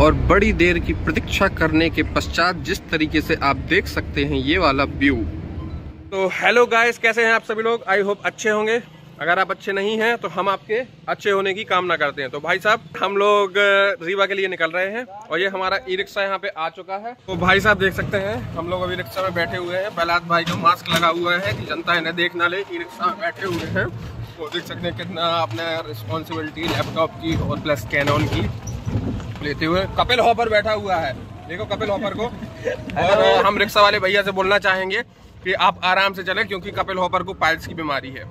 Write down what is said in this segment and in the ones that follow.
और बड़ी देर की प्रतीक्षा करने के पश्चात जिस तरीके से आप देख सकते हैं ये वाला व्यू। तो हेलो गाइस, कैसे हैं आप सभी लोग? आई होप अच्छे होंगे। अगर आप अच्छे नहीं हैं तो हम आपके अच्छे होने की कामना करते हैं। तो भाई साहब, हम लोग रीवा के लिए निकल रहे हैं और ये हमारा ई रिक्शा यहाँ पे आ चुका है। तो भाई साहब देख सकते हैं हम लोग अभी रिक्शा में बैठे हुए हैं। प्रहलाद भाई का मास्क लगा हुआ है कि जनता इन्हें देख ना ले। ई रिक्शा में बैठे हुए हैं तो देख सकते हैं कितना अपने रिस्पॉन्सिबिलिटी लैपटॉप की और प्लस कैनन की लेते हुए। कपिल हॉपर बैठा हुआ है, देखो कपिल हॉपर को। और हम रिक्शा वाले भैया से बोलना चाहेंगे कि आप आराम से चलें क्योंकि कपिल हॉपर को पाइल्स की बीमारी है।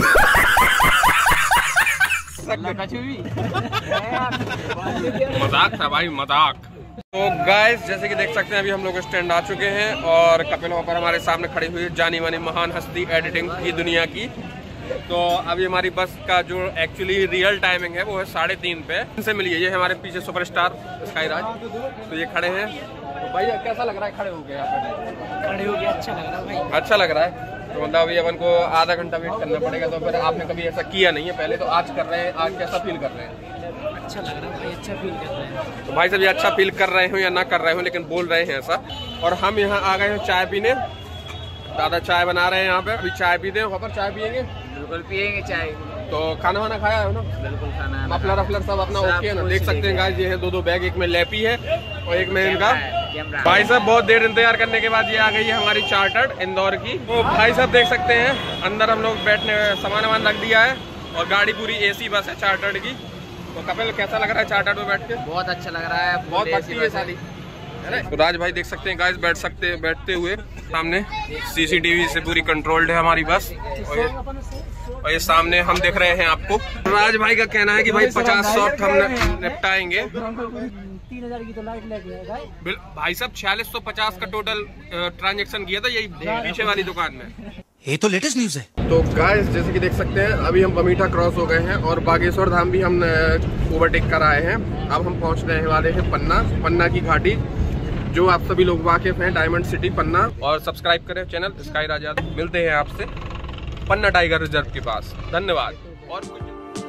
मजाक था भाई, मजाक। तो गाइस जैसे कि देख सकते हैं अभी हम लोग स्टैंड आ चुके हैं और कपिल हॉपर हमारे सामने खड़ी हुई है, जानी मानी महान हस्ती एडिटिंग की दुनिया की। तो अभी हमारी बस का जो एक्चुअली रियल टाइमिंग है वो है 3:30 पे। इनसे मिलिए, ये हमारे पीछे सुपरस्टार स्काईराज। तो ये खड़े हैं। तो भाई कैसा लग रहा है खड़े हो गए? खड़े हो गए, अच्छा लग रहा है भाई। अच्छा लग रहा है। तो मतलब अभी अपन को आधा घंटा वेट करना पड़ेगा। तो फिर आपने कभी ऐसा किया नहीं है पहले, तो आज कर रहे हैं। आज कैसा फील कर रहे हैं? अच्छा लग रहा है भाई, अच्छा फील कर रहे हैं। तो भाई साहब ये अच्छा फील कर रहे हो या ना कर रहे हो, लेकिन बोल रहे हैं ऐसा। और हम यहाँ आ गए हैं चाय पीने। दादा चाय बना रहे हैं यहाँ पे। अभी चाय पीते हैं। वहाँ पर चाय पियेंगे? बिल्कुल पियेंगे चाय। तो खाना वाना खाया है ना? बिल्कुल खाना है। मफलर अफलर सब अपना ओके है ना? देख सकते हैं गाइस, ये है 2 बैग, एक में लैपी है और एक में इनका। भाई साहब बहुत देर इंतजार करने के बाद ये आ गई है हमारी चार्टर्ड इंदौर की। तो भाई साहब देख सकते हैं अंदर हम लोग बैठने सामान वामान रख दिया है और गाड़ी पूरी एसी बस है चार्टर्ड की। तो कपिल कैसा लग रहा है चार्टर्ड में बैठ के? बहुत अच्छा लग रहा है, बहुत बढ़ती है शादी। तो राज भाई देख सकते हैं गाइस बैठते हुए सामने सीसीटीवी से पूरी कंट्रोल्ड है हमारी बस। और ये सामने हम देख रहे हैं आपको। राज भाई का कहना है कि भाई 50 शॉट हम निपटाएंगे। 3000 की तो लाइट लगी है भाई साहब 4650 का टोटल ट्रांजैक्शन किया था यही पीछे वाली दुकान में। ये तो लेटेस्ट न्यूज है। तो गाइस जैसे कि देख सकते हैं अभी हम बमीठा क्रॉस हो गए हैं और बागेश्वर धाम भी हम ओवरटेक कर आए हैं। अब हम पहुंचने वाले हैं पन्ना की घाटी, जो आप सभी लोग वाकिफ हैं, डायमंड सिटी पन्ना। और सब्सक्राइब करें चैनल स्काईराज यादव। मिलते हैं आपसे पन्ना टाइगर रिजर्व के पास। धन्यवाद। और कुछ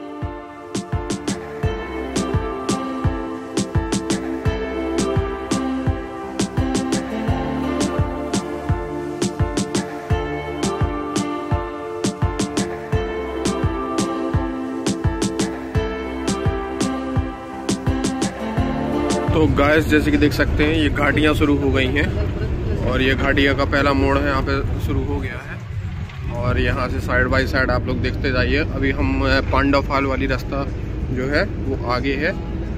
तो गाइस जैसे कि देख सकते हैं ये घाटियाँ शुरू हो गई हैं और ये घाटियाँ का पहला मोड़ है यहाँ पे शुरू हो गया है। और यहाँ से साइड बाय साइड आप लोग देखते जाइए। अभी हम पांडव फॉल वाली रास्ता जो है वो आगे है।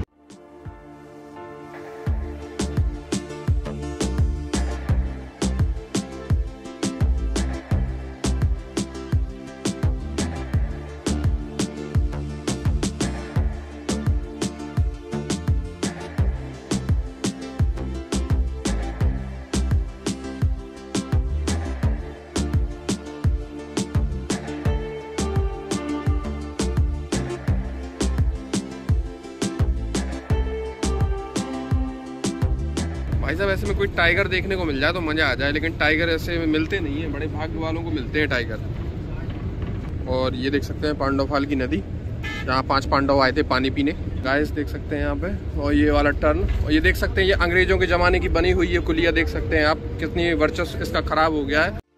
भाई साहब ऐसे में कोई टाइगर देखने को मिल जाए तो मजा आ जाए, लेकिन टाइगर ऐसे में मिलते नहीं है। बड़े भाग्य वालों को मिलते हैं टाइगर। और ये देख सकते हैं पांडव फाल की नदी, जहाँ 5 पांडव आए थे पानी पीने। गाइस देख सकते हैं यहाँ पे। और ये वाला टर्न, और ये देख सकते हैं ये अंग्रेजों के जमाने की बनी हुई है कुलिया। देख सकते हैं आप कितनी वर्चस्व इसका खराब हो गया है।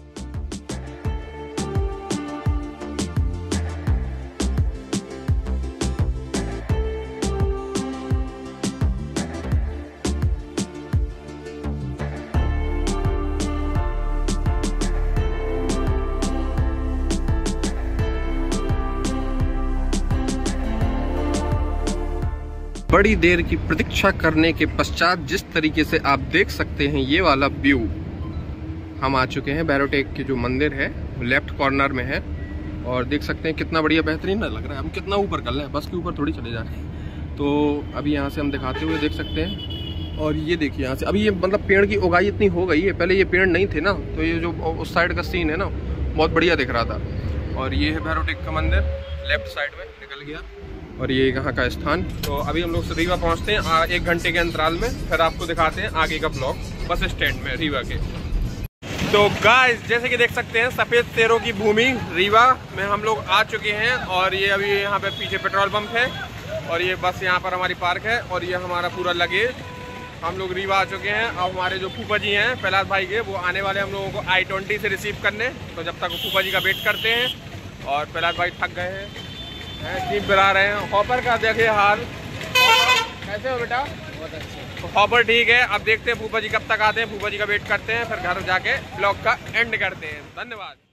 बड़ी देर की प्रतीक्षा करने के पश्चात जिस तरीके से आप देख सकते हैं ये वाला व्यू। हम आ चुके हैं बैरोटेक के जो मंदिर है लेफ्ट कॉर्नर में है। और देख सकते हैं कितना बढ़िया बेहतरीन लग रहा है। हम कितना ऊपर कर रहे हैं, बस के ऊपर थोड़ी चले जा रहे हैं। तो अभी यहाँ से हम दिखाते हुए देख सकते हैं। और ये देखिए यहाँ से अभी ये मतलब पेड़ की उगाई इतनी हो गई है, पहले ये पेड़ नहीं थे ना। तो ये जो उस साइड का सीन है ना बहुत बढ़िया दिख रहा था। और ये है बैरोटेक का मंदिर, लेफ्ट साइड में निकल गया। और ये यहाँ का स्थान। तो अभी हम लोग रीवा पहुँचते हैं 1 घंटे के अंतराल में। फिर आपको दिखाते हैं आगे का ब्लॉग बस स्टैंड में रीवा के। तो गाइस जैसे कि देख सकते हैं सफ़ेद शेरों की भूमि रीवा में हम लोग आ चुके हैं। और ये अभी यहाँ पे पीछे पेट्रोल पंप है और ये बस यहाँ पर हमारी पार्क है और ये हमारा पूरा लगेज। हम लोग रीवा आ चुके हैं। अब हमारे जो फूफा जी हैं प्रहलाद भाई के, वो आने वाले हम लोगों को I-20 से रिसीव करने। तो जब तक वो फूफा जी का वेट करते हैं। और प्रहलाद भाई थक गए हैं, जीप बिरा रहे हैं। हॉपर का देखिए हाल, कैसे हो बेटा? बहुत अच्छे। तो हॉपर ठीक है। अब देखते हैं फूफा जी कब तक आते हैं। फूफा जी का वेट करते हैं, फिर घर जाके ब्लॉग का एंड करते हैं। धन्यवाद।